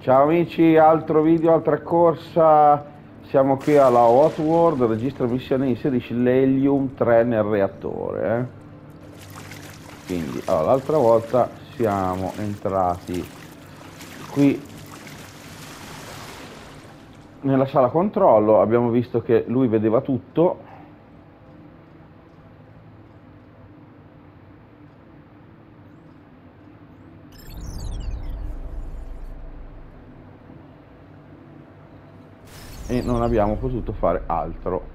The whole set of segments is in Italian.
Ciao amici, altro video, altra corsa. Siamo qui alla Hot World, registra missione, inserisci l'Helium 3 nel reattore. Quindi, allora, l'altra volta siamo entrati qui nella sala controllo, abbiamo visto che lui vedeva tutto. E non abbiamo potuto fare altro.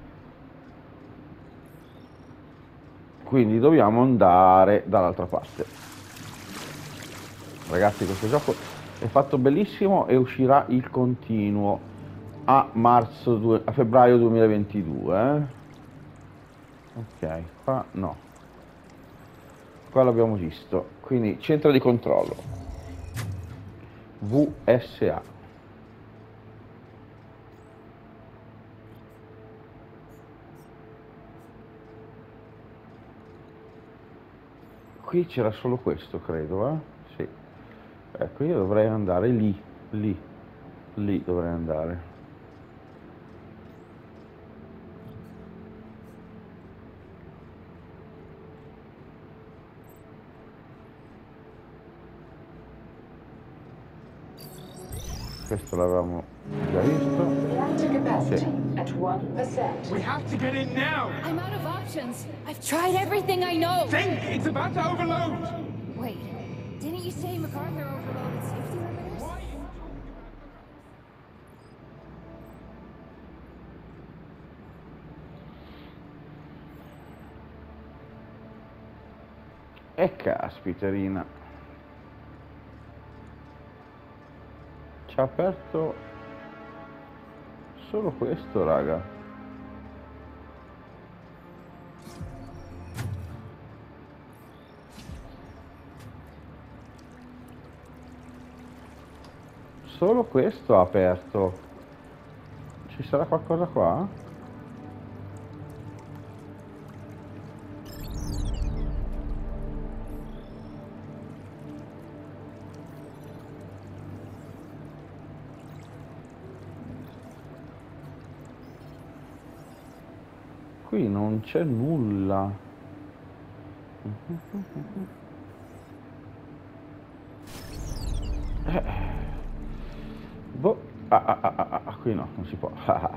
Quindi dobbiamo andare dall'altra parte. Ragazzi, questo gioco è fatto benissimo e uscirà il continuo a febbraio 2022. Ok, qua no. Qua l'abbiamo visto. Quindi centro di controllo. VSA. Qui c'era solo questo, credo, eh? Sì. Ecco, io dovrei andare lì, lì dovrei andare. Questo l'avevamo già visto. Sì. We have to get in now! I'm out of options. I've tried everything I know. Think! It's about to overload! Wait, didn't you say MacArthur overloaded safety limiters? Why? E caspiterina. Ci ha aperto solo questo, raga. Solo questo ha aperto. Ci sarà qualcosa qua? Qui non c'è nulla. Boh. Qui no, non si può.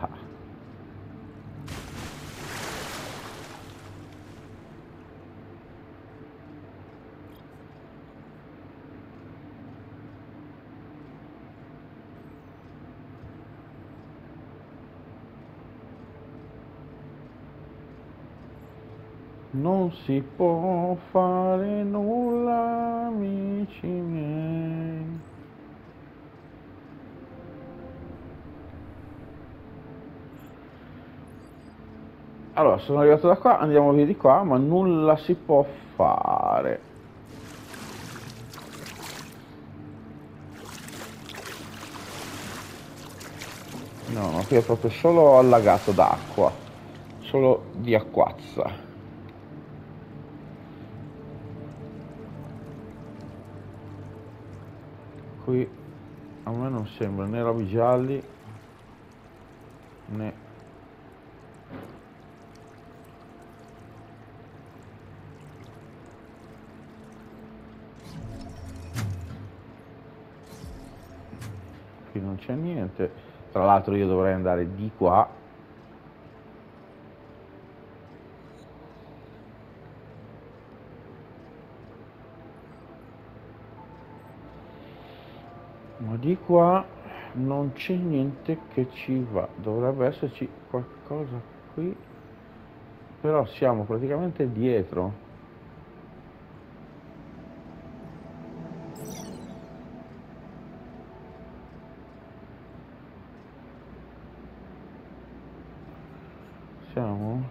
Non si può fare nulla, amici miei. Allora, sono arrivato da qua, andiamo via di qua, ma nulla si può fare. No, qui è proprio solo allagato d'acqua, solo di acquazza. Qui a me non sembra né robi gialli né... Qui non c'è niente. Tra l'altro io dovrei andare di qua. Ma di qua non c'è niente che ci va. Dovrebbe esserci qualcosa qui. Però siamo praticamente dietro. Siamo...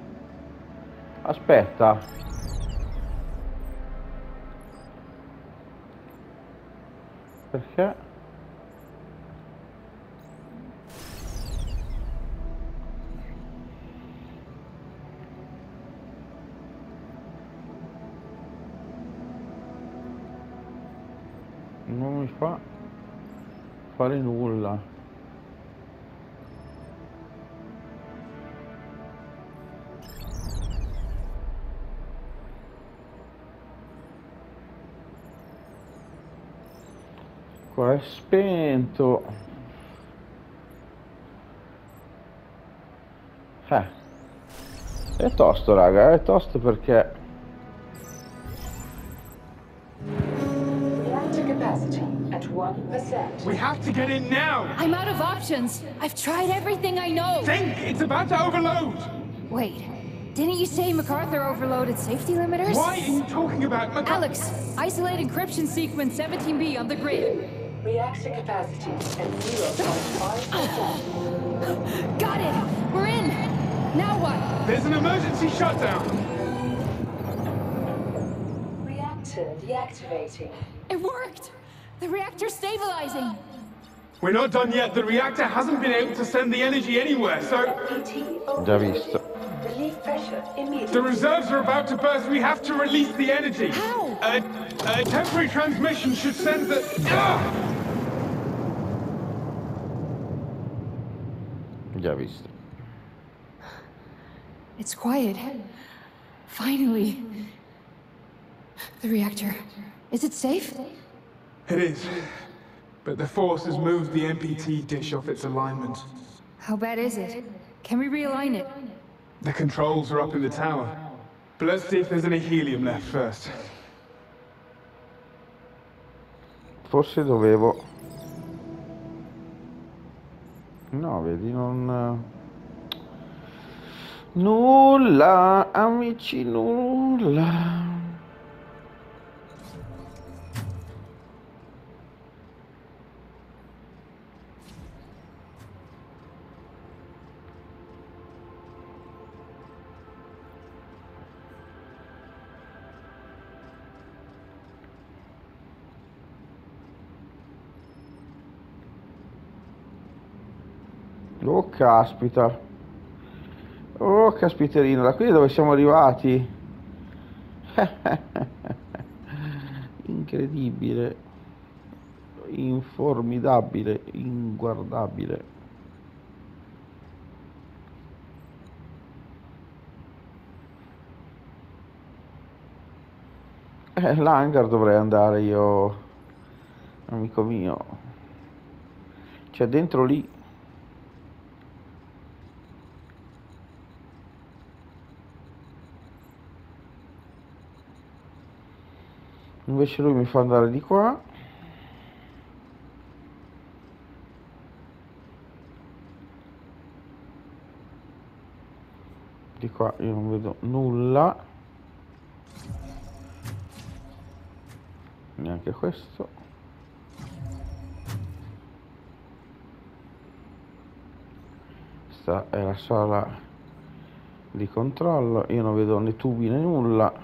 Aspetta. perché. Non mi fa fare nulla. Qua è spento. È tosto, raga, è tosto perché Reactor capacity at 1%. We have to get in now! I'm out of options. I've tried everything I know. Think! It's about to overload! Wait, didn't you say MacArthur overloaded safety limiters? Why are you talking about Alex, isolate encryption sequence 17B on the grid. Reactor capacity at 0.5%. Got it! We're in! Now what? There's an emergency shutdown! Reactor deactivating. It worked! The reactor's stabilizing! We're not done yet. The reactor hasn't been able to send the energy anywhere, so... PT già visto. Relieve pressure immediately. The reserves are about to burst. We have to release the energy. How? A temporary transmission should send the... Già visto. It's quiet. Finally. The reactor. Is it safe? It is. But the force has moved the MPT dish off its alignment. How bad is it? Can we realign it? The controls are up in the tower. But let's see if there's any helium left first. Forse dovevo. No, vedi, non. Nulla, amici, nulla. Oh caspita. Oh caspiterino, da qui dove siamo arrivati? Incredibile. Informidabile, inguardabile. L'hangar dovrei andare io, amico mio. C'è dentro lì. Invece lui mi fa andare di qua. Di qua io non vedo nulla. Neanche questo. Questa è la sala di controllo. Io non vedo né tubi né nulla.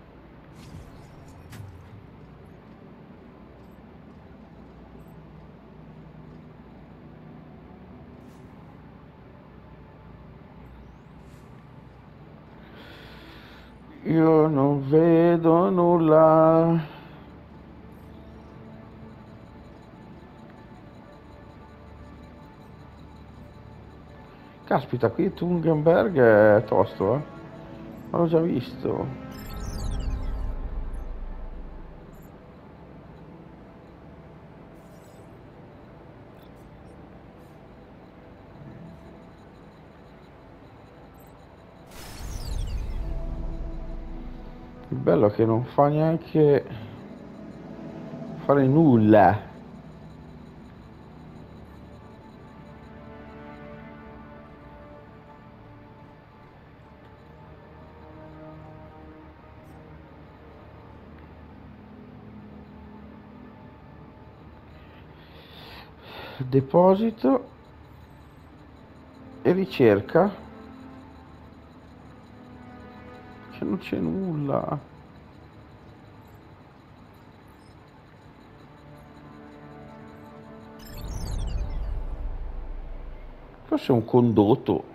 Io non vedo nulla. Caspita, qui Tungenberg è tosto, l'ho già visto. Il bello è che non fa neanche fare nulla. Deposito e ricerca, che non c'è nulla. Forse è un condotto.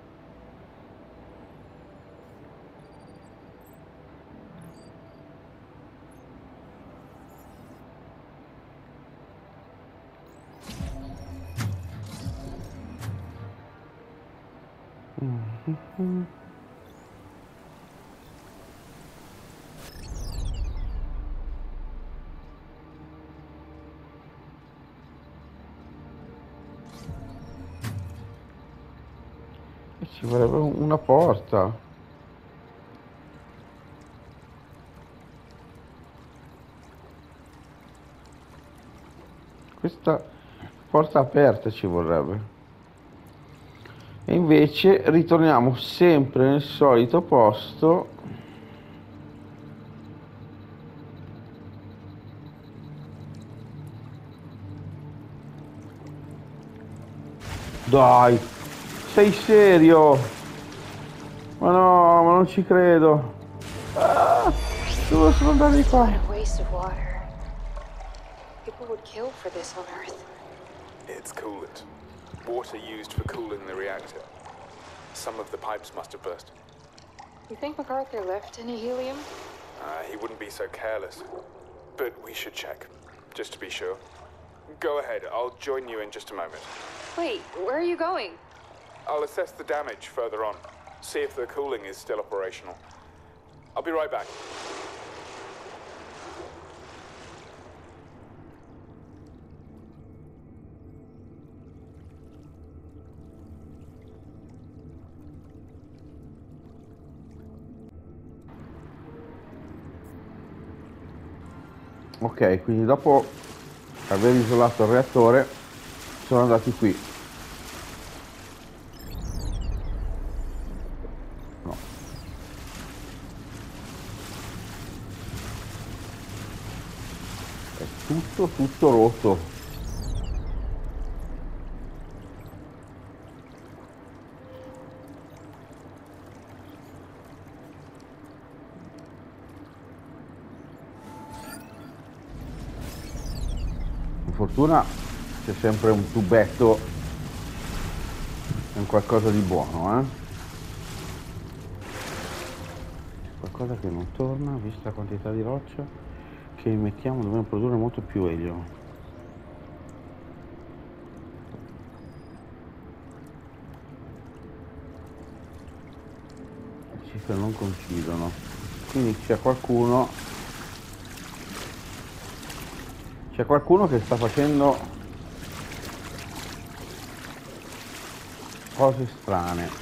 E ci vorrebbe una porta. Questa porta aperta ci vorrebbe. E invece ritorniamo sempre nel solito posto. Dai, sei serio? Ma no, ma non ci credo. Ah, devo solo andare di qua. What a waste of water. People would kill for this on Earth. It's coolant. Water used for cooling the reactor. Some of the pipes must have burst. You think MacArthur left any helium? He wouldn't be so careless. But we should check, just to be sure. Go ahead, I'll join you in just a moment. Wait, where are you going? I'll assess the damage further on, see if the cooling is still operational. I'll be right back. Ok, quindi dopo aver isolato il reattore sono andati qui. No. È tutto rotto. Fortuna c'è sempre un tubetto in qualcosa di buono, C'è qualcosa che non torna, vista la quantità di roccia che mettiamo, dobbiamo produrre molto più elio. Le cifre non coincidono, quindi c'è qualcuno che sta facendo cose strane.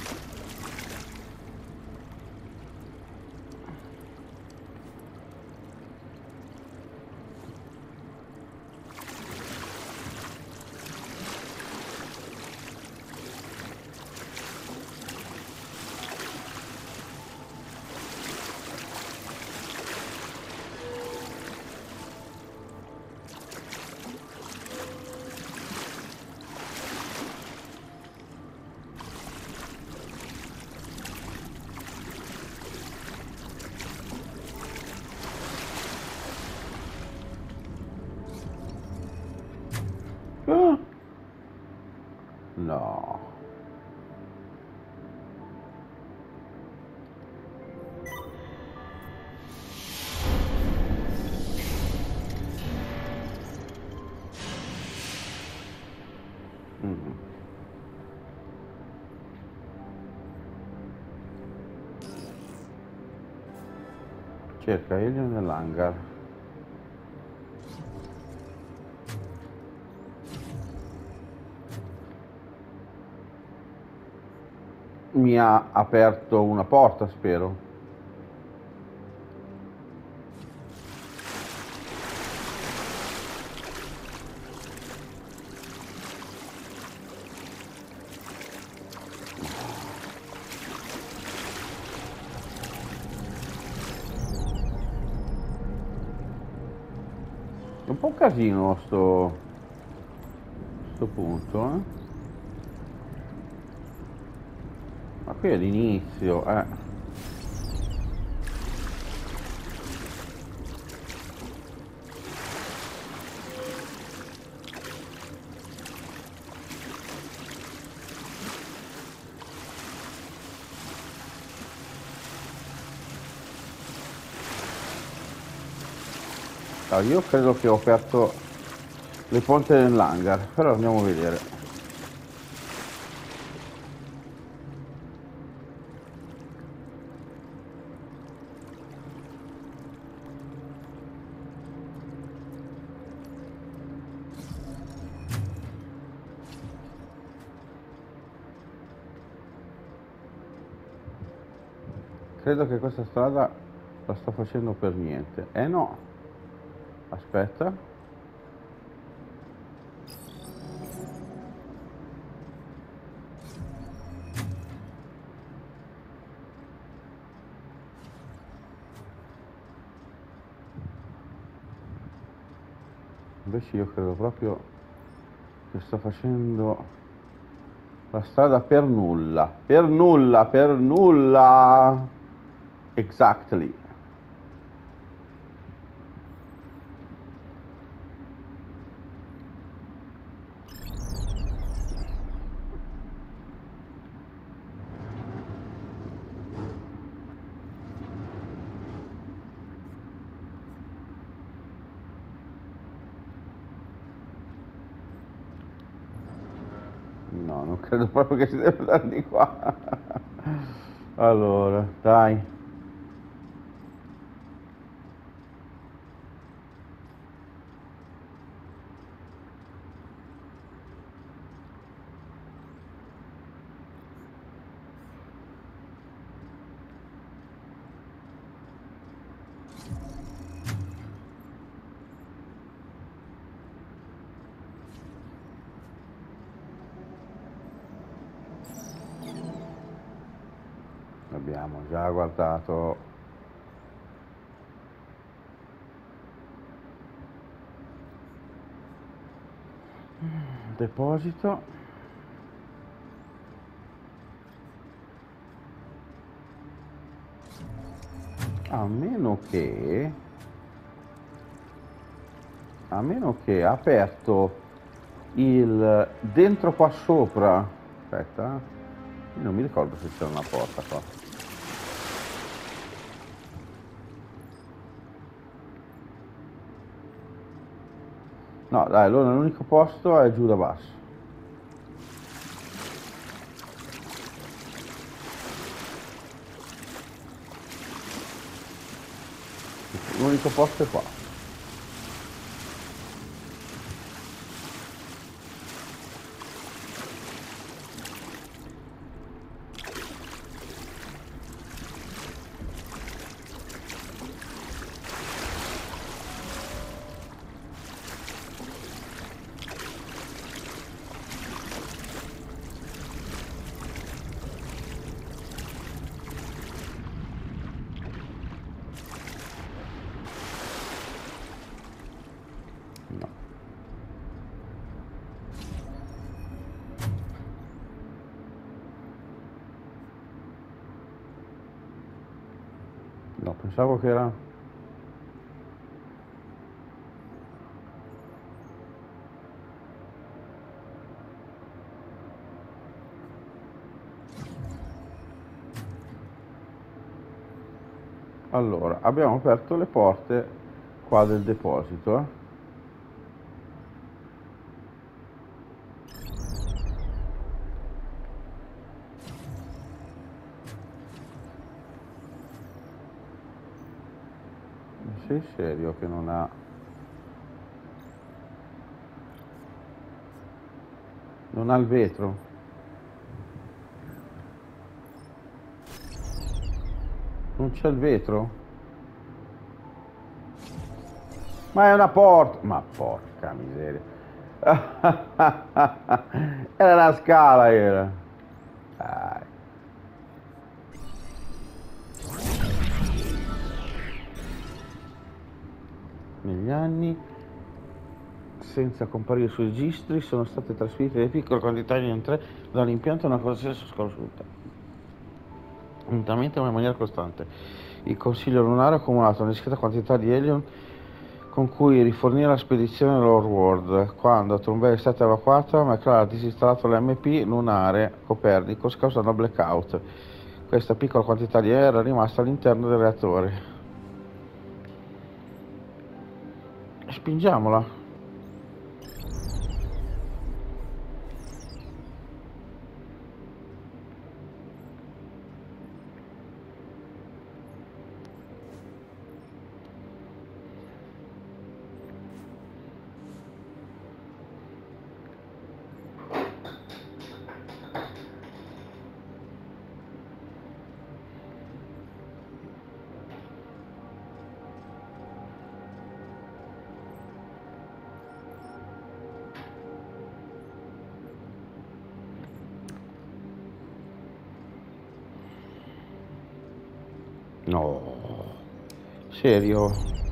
Ah! No. Cerca elio nell'hangar. Mi ha aperto una porta, spero. È un po' un casino sto punto, Ma qui è l'inizio, Allora, io credo che ho aperto le ponte nell'hangar, però andiamo a vedere. Credo che questa strada la sto facendo per niente. No. Aspetta. Invece io credo proprio che sto facendo la strada per nulla. Per nulla, per nulla. Exactly. No, non credo proprio che si deve andare di qua. Allora, dai. Abbiamo già guardato. Deposito. A meno che ha aperto il dentro qua sopra. Aspetta, io non mi ricordo se c'era una porta qua. No, dai, allora l'unico posto è giù da basso. L'unico posto è qua. No, pensavo che era... Allora, abbiamo aperto le porte qua del deposito. Sei serio che non ha... Non ha il vetro? Non c'è il vetro? Ma è una porta! Ma porca miseria! Era una scala, era! Dai. Negli anni, senza comparire sui registri, sono state trasferite le piccole quantità di N3 dall'impianto a una qualsiasi sconosciuta, lentamente ma in maniera costante. Il Consiglio lunare ha accumulato una discreta quantità di helium con cui rifornire la spedizione Lord World. Quando Trumbelli è stata evacuata, McClure ha disinstallato l'MP lunare Copernicus causando blackout. Questa piccola quantità di aria era rimasta all'interno del reattore. spingiamola. No, serio?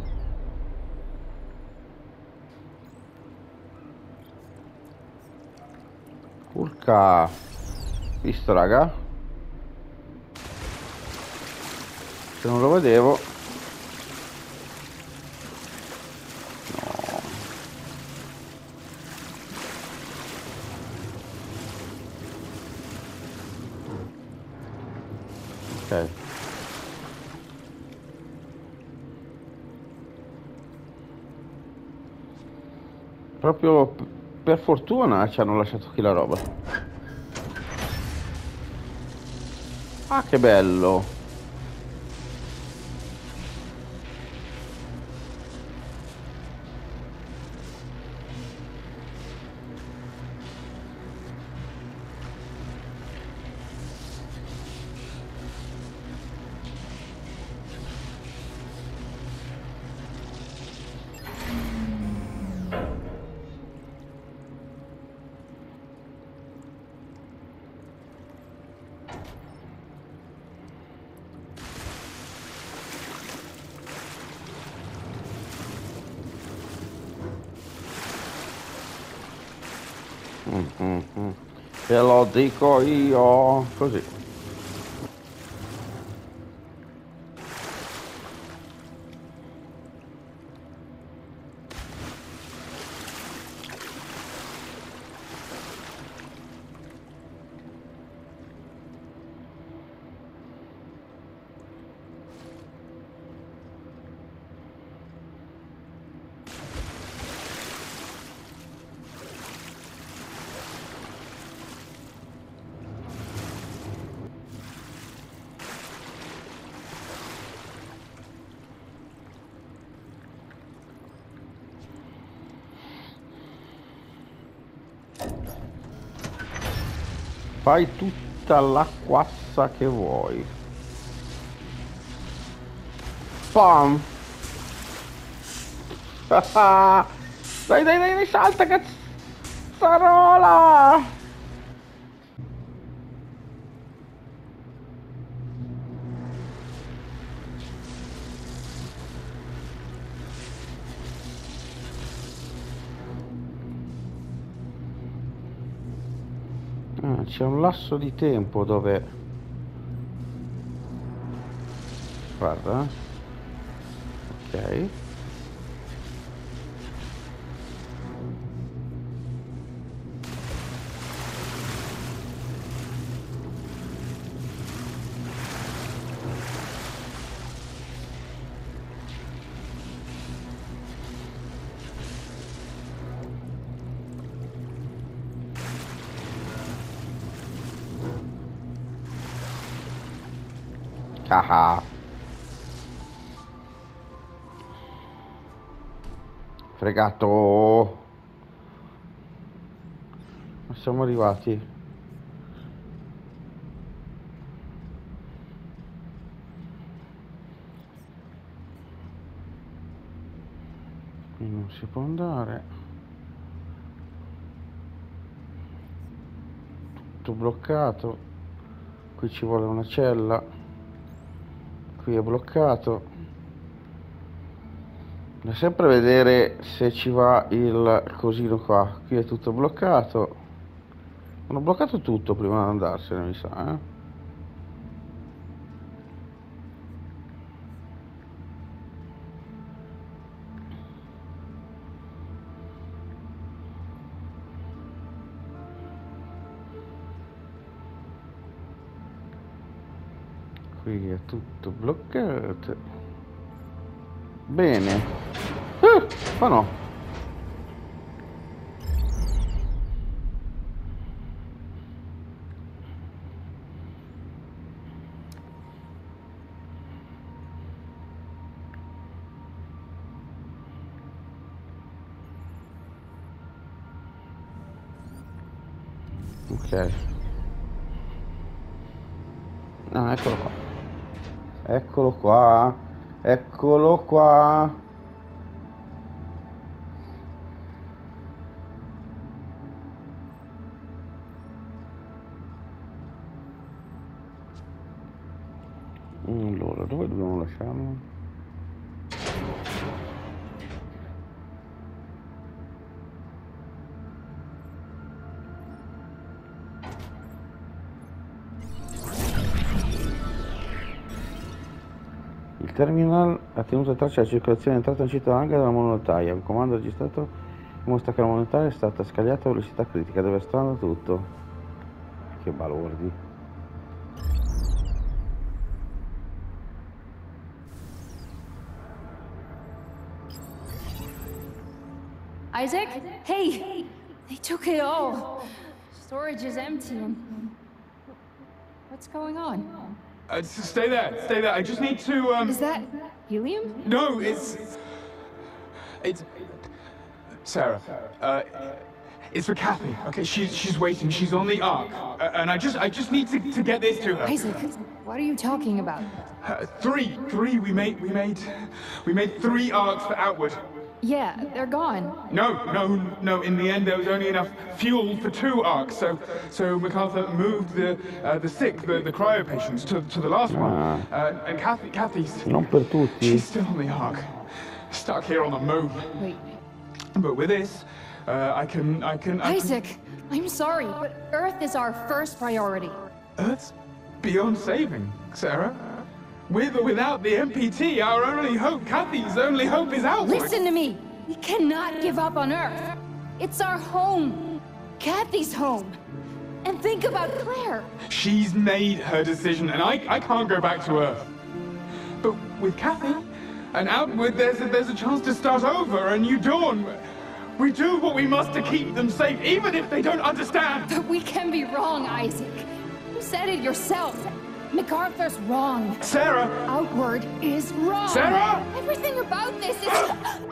Urca, visto raga? Se non lo vedevo. No. Ok. Proprio per fortuna ci hanno lasciato qui la roba. Ah, che bello. Te lo dico io, così. Fai tutta l'acquassa che vuoi. Pam! Dai, dai, dai, salta, cazzarola! C'è un lasso di tempo dove... Guarda. Ok. Ah. Fregato. Ma siamo arrivati. Qui non si può andare. Tutto bloccato. Qui ci vuole una cella. Qui è bloccato. Da sempre vedere se ci va il cosino qua. Qui è tutto bloccato. Hanno bloccato tutto prima di andarsene, mi sa, eh? Qui è tutto bloccato. Bene. Ma no. Ok. Ah, eccolo qua. Eccolo qua. Eccolo qua. Allora, dove dobbiamo lasciarlo? Il terminal ha tenuto traccia della circolazione entrata in città anche dalla monetaia. Il comando registrato mostra che la monetaia è stata scagliata a velocità critica, deve stare tutto. Che balordi. Isaac? Hey! They took it all. Storage is empty and... What's going on? Stay there, stay there. I just need to, Is that helium? No, it's... Sarah, it's for Kathy. Okay, she's waiting. She's on the Ark. And I just need to get this to her. Isaac, what are you talking about? Three. We made 3 Arks for Outward. Yeah, they're gone. No. In the end, there was only enough fuel for 2 Arks, so MacArthur moved the sick, the cryo patients, to the last one. And Kathy's... Non per tutti. She's still on the Ark, stuck here on the moon. Wait. But with this, I can... Isaac, I'm sorry, but Earth is our first priority. Earth's beyond saving, Sarah. With or without the MPT, our only hope, Kathy's only hope is Outward. Listen to me! We cannot give up on Earth. It's our home. Kathy's home. And think about Claire. She's made her decision, and I can't go back to Earth. But with Kathy and Outward, there's a chance to start over, a new dawn. We do what we must to keep them safe, even if they don't understand. But we can be wrong, Isaac. You said it yourself. MacArthur's wrong. Sarah! Outward is wrong. Sarah! Everything about this is...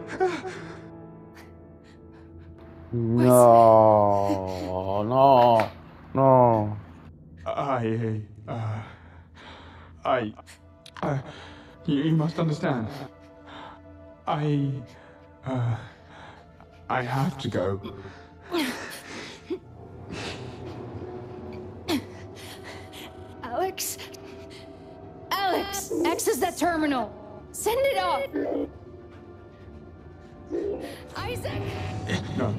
No. You must understand. I have to go. Alex, access that terminal. Send it up. Isaac! No!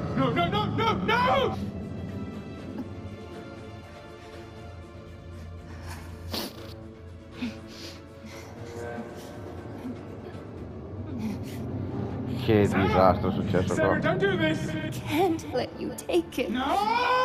Che disastro è successo Sarah, qua. don't do this! Can't let you take it. No!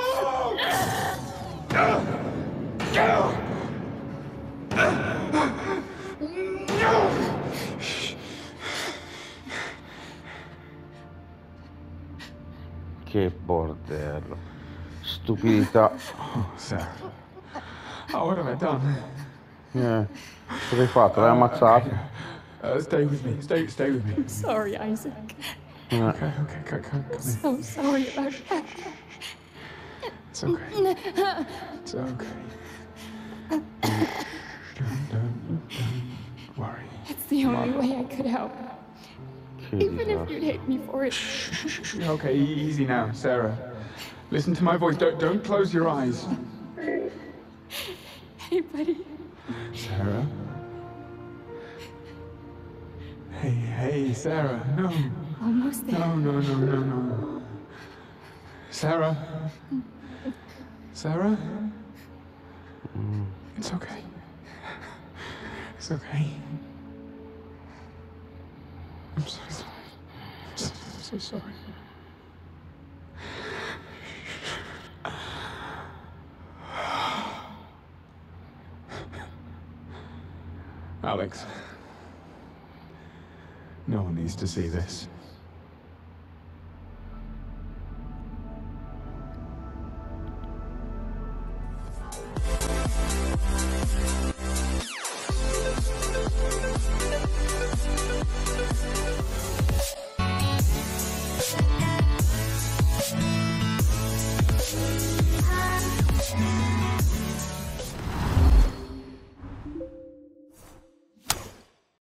Che bordello. Stupidità. Sarah. Oh, what have I done? Cosa hai fatto? L'hai ammazzato? Stay with me. Stay with me. Sorry, Isaac. Okay, come here. So sorry about that. It's okay. It's okay. Don't worry. It's the only way I could help. Even if you'd hate me for it. Okay, easy now, Sarah. Listen to my voice. Don't close your eyes. Hey, buddy. Sarah? Hey, Sarah, no. Almost there. No. Sarah? Sarah? It's okay. It's okay. I'm so sorry. So sorry. Alex. No one needs to see this.